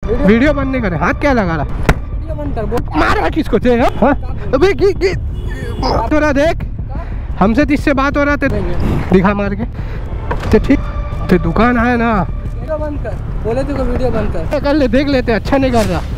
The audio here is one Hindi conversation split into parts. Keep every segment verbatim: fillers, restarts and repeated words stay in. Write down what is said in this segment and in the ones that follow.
वीडियो बंद नहीं करे, हाथ क्या लगा रहा? वीडियो बंद कर, बोल मार किसको थे? हाँ अबे की की बात हो रहा, देख हमसे किससे बात हो रहा थे, दिखा मार के ते ठीक ते दुकान है ना, वीडियो बंद कर, बोले तो वीडियो बंद कर कर ले, देख लेते, अच्छा नहीं कर रहा।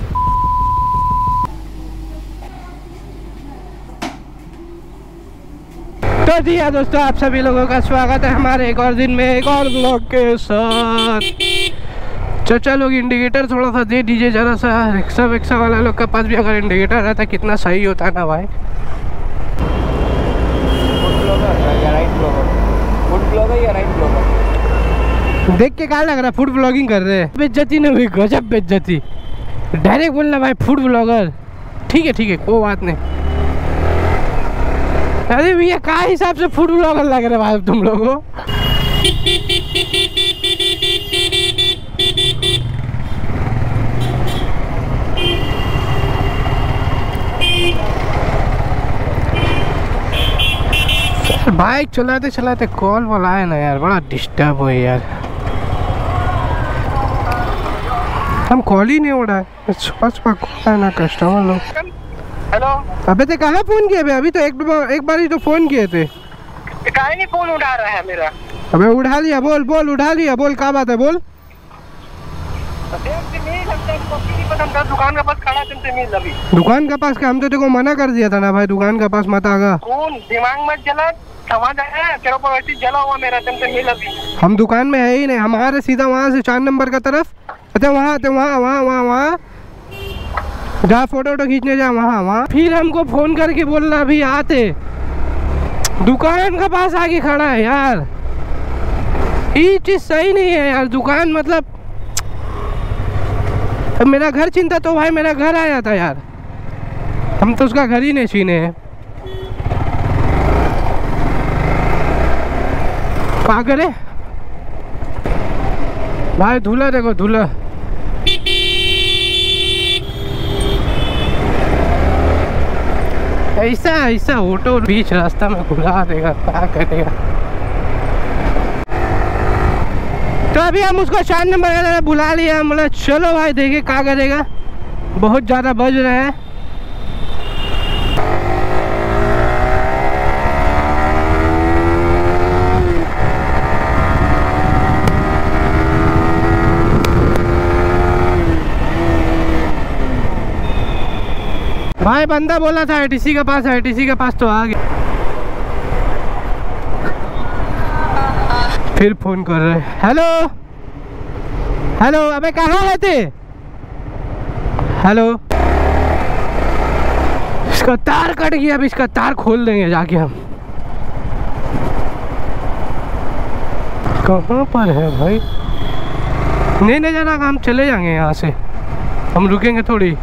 तो जी हाँ दोस्तों, आप सभी लोगों का स्वागत है हमारे एक और दिन में एक और ब्लॉग के साथ। चाचा लोग इंडिकेटर थोड़ा सा दे दीजिए जरा सा, रिक्शा विक्शा वाला लोग के पास भी अगर इंडिकेटर रहता कितना सही होता है ना भाई। देख के क्या लग रहा है फूड ब्लॉगिंग कर रहे हैं? बेइज्जती नहीं हुई, गजब बेइज्जती। डायरेक्ट बोलना भाई फूड ब्लॉगर, ठीक है ठीक है कोई बात नहीं। अरे भैया क्या हिसाब से फूड ब्लॉगर लग रहे भाई तुम लोगों? बाइक चलाते चलाते कॉल वाला है ना यार, बड़ा डिस्टर्ब हुए यार। हम कॉल ही नहीं उठाए, सुबह सुबह कॉल है ना कस्टमर लोग। हेलो, अबे ते कहाँ फोन किए बे? अभी तो एक एक बार ही तो फोन किए थे। काहे नहीं फोन उठा रहा है मेरा? अबे उठा लिया, बोल बोल उठा लिया, बोल क्या बात है बोल। दुकान के पास खड़ा तुमसे मिल अभी। दुकान के पास का हम तो देखो मना कर दिया था ना भाई, दुकान के पास मत आगा। कौन दिमाग मत जला, समझ आया तेरे ऊपर वैसे जला हुआ मेरा, तुमसे मिल अभी। हम दुकान में है ही नहीं, हमारे सीधा वहाँ से चार नंबर का तरफ, अच्छा वहाँ तो वहाँ वहाँ वहाँ वहाँ जहाँ फोटो वोटो खींचने जा, वहाँ वहाँ फिर हमको फोन करके बोल रहा अभी आते। दुकान के पास आके खड़ा है यार, ये चीज़ सही नहीं है यार। दुकान मतलब अब मेरा घर चिंता तो भाई मेरा घर आया था यार, हम तो उसका घर ही नहीं छीने हैं। क्या करे भाई, धूला देखो धूला। ऐसा ऐसा ऑटो बीच रास्ता में घुला देगा, क्या करेगा। तो अभी हम उसको चार नंबर बुला लिया, मतलब चलो भाई देखे क्या करेगा। बहुत ज़्यादा बज रहे हैं। भाई बंदा बोला था आईटीसी के पास, आईटीसी के पास तो आ गया। फिर फोन कर रहे, हेलो हेलो, अबे कहाँ है थे? हेलो, इसका तार कट गया, अब इसका तार खोल देंगे जाके हम। कहाँ पर है भाई? नहीं नहीं जाना, हम चले जाएंगे यहाँ से, हम रुकेंगे थोड़ी।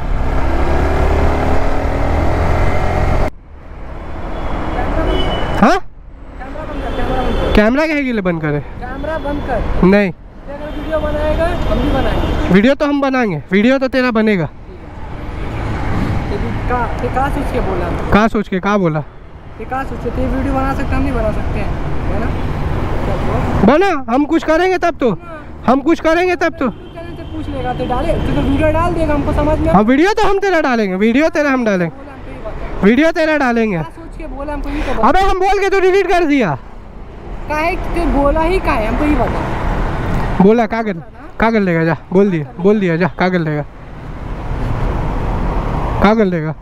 हाँ कैमरा कहे के लिए बंद करे? कैमरा बंद कर। नहीं, वीडियो बनाएगा हम भी बनाएंगे। वीडियो तो हम बनाएंगे, वीडियो तो तेरा बनेगा। क्या सोच के बोला? कहाँ सोच के कहाँ बोला? क्या सोच के वीडियो बना सकते, हम नहीं बना सकते हैं, है ना? बना, हम कुछ करेंगे तब तो, हम कुछ करेंगे तब तो पूछ लेगा तो डाले, तो वीडियो डाल देगा हमको समझ में। हाँ वीडियो तो हम तेरा डालेंगे, वीडियो तेरा हम डालेंगे, वीडियो तेरा डालेंगे। सोच के बोला हमको, ये तो अबे हम बोल के तो डिलीट कर दिया। काहे तो बोला ही काहे, हमको ये बता। बोला क्या कर क्या कर लेगा, जा बोल दिया बोल दिया जा, क्या कर लेगा क्या कर लेगा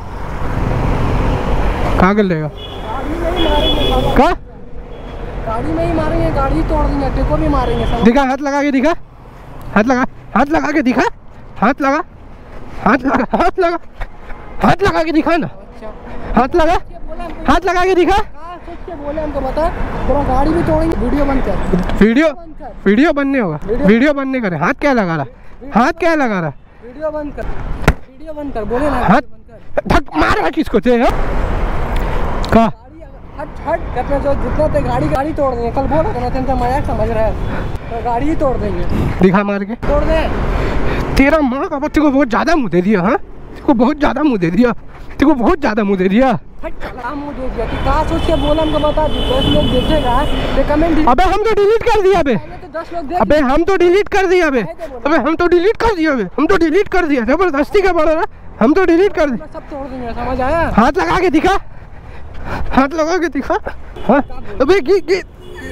क्या कर लेगा क्या? गाड़ी में ही मारेंगे, गाड़ी तोड़ देंगे, टेको भी मारेंगे। दिखा हाथ लगा के दिखा, हाथ लगा हाथ लगा के दिखा, हाथ लगा हाथ लगा हाथ लगा हाथ लगा के दिखा ना, हाथ लगा हाथ लगा के दिखा। बोले हमको बता, पूरा गाड़ी भी तोड़ेंगे। वीडियो बंद कर, वीडियो वीडियो बनने होगा, वीडियो बनने करे। हाथ क्या लगा रहा, हाथ क्या लगा रहा? वीडियो बंद कर, वीडियो बंद कर, बोले ना हाथ धक मार किसको थे? का हट हट अपने जो जितना ते गाड़ी गाड़ी तोड़ देंगे। कल बोला था ना, मजाक समझ रहा है, तो गाड़ी ही तोड़ देंगे। दिखा मार के तोड़ दे। तेरा माँ का बच्चे को बहुत ज्यादा मुँह दे दिया। हाँ तेरे को बहुत ज्यादा मुँह दे दिया, तेरे को बहुत ज्यादा मुँह दे दिया। हट साला मुंह देख गया कि कहाँ सोच के बोला हमको बता दी दस लोग देखेगा तो कमेंट। अबे हम तो डिलीट कर दिया बे, तो दस लोग देख। अबे हम तो डिलीट कर दिया बे, अबे हम तो डिलीट कर दिया बे, हम तो डिलीट कर दिया जबरदस्ती का बड़ा, हम तो डिलीट कर दिया। सब तोड़ देंगे, समझ आया? हाथ लगा के दिखा, हाथ लगा के दिखा। हाँ अबे की की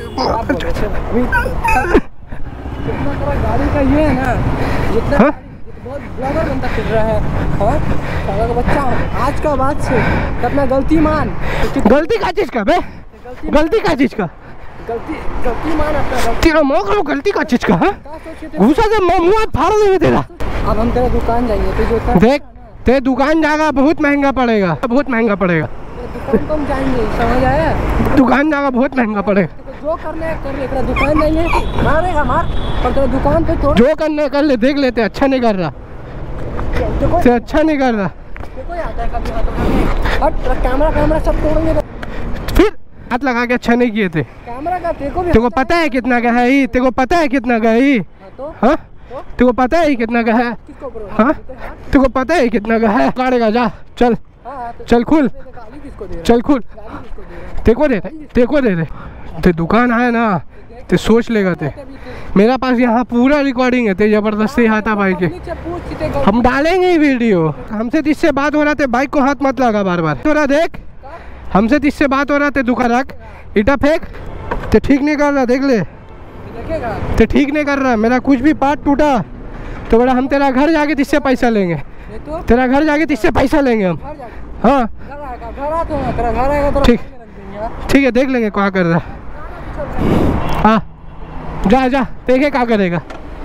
गाड़ी का ये है ना, जितना हाँ? बहुत ब्लॉगर बनता फिर रहा है। हाँ साला का बच्चा आज का बात से अपना गलती मान। गलती का चीज का बे, गलती का चीज का, गलती गलती मान अपना गलती। तेरा मौक लो गलती का चीज का। हाँ क्या सोचे थे? घुसा से मुँह फाड़ देंगे तेरा। अब हम तेरा दुकान जाएंगे तो जो कर देख ते दुकान जाएगा बहुत महंगा पड़ेगा, बहुत महंगा पड़ेगा। दुकान तो हम जाएंगे, समझ आया? दुकान जाएगा बहुत महंगा पड़ेगा। तो जो करना है कर ले, तेरा दुकान जाएंगे मारेगा मार, पर तेरा दुकान पे थोड़ा जो करना है कर ले, देख लेते अच्छा नहीं कर रहा, देखो से अच्छा नहीं कर रहा। देखो आता है कभी हाथों में हट तेरा कैमरा कैमरा सब तोड़ेंगे तो फिर हाथ लगा के अच्छा नहीं किए थे। कैमरा का देखो भी तेको पता है कितना का है? तेरे को पता है कितना का है? हाँ तो हाँ तेरे को पता है कितना का है? किसको करो? हाँ तेरे को पता है कितना का है? काटेगा जा, चल हाँ तो चल खुल, गाली किसको दे रहा है? चल खुल। गाली किसको दे रहा है? तेको दे रहे, तेको दे रहे। ते दुकान है ना, ते सोच लेगा ते। तभी तो मेरा पास यहाँ पूरा रिकॉर्डिंग है, ते जबरदस्ती हाथा भाई के। पब्लिक से पूछ के गलती हम डालेंगे ही वीडियो। हमसे जिससे बात हो रहा थे बाइक को हाथ मत लगा बार बार। थोड़ा देख, हमसे जिससे बात हो रहा थे दुकान रख, ईटा फेंक। ते ठीक नहीं कर रहा, देख ले, देखेगा ते ठीक नहीं कर रहा। मेरा कुछ भी पार्ट टूटा तो बड़ा हम तेरा घर जाके जिससे पैसा लेंगे, ये तो तेरा घर जाके जिससे पैसा लेंगे हम। घर जाके हाँ घर आएगा, घर आ तो ना, तेरा घर आएगा तो ठीक। रख देंगे हाँ। ठीक है, देख लेंगे क्या कर रहा है। चल रहा है। हाँ जा जा देखे क्या करेगा।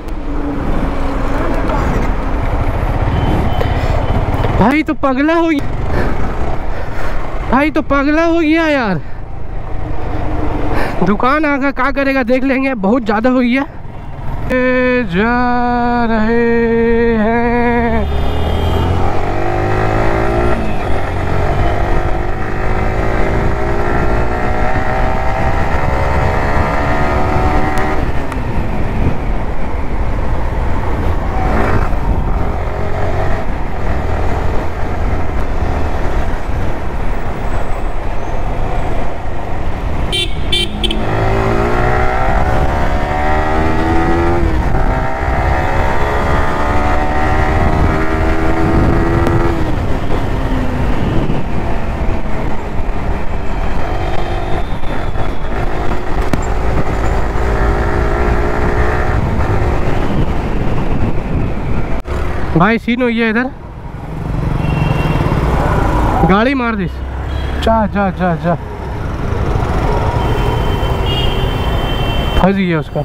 भाई तो पगला हो गया, भाई तो पगला हो गया यार। दुकान आकर क्या करेगा देख लेंगे, बहुत ज़्यादा हो गया। ए, जा रहे हैं भाई। सीन हो गया इधर, गाड़ी मार दी। जा जा जा जा, फंस गया, उसका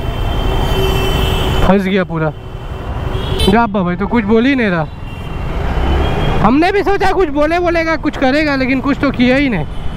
फंस गया पूरा। जा अब्बा भाई तो कुछ बोल ही नहीं रहा। हमने भी सोचा कुछ बोले बोलेगा कुछ करेगा, लेकिन कुछ तो किया ही नहीं।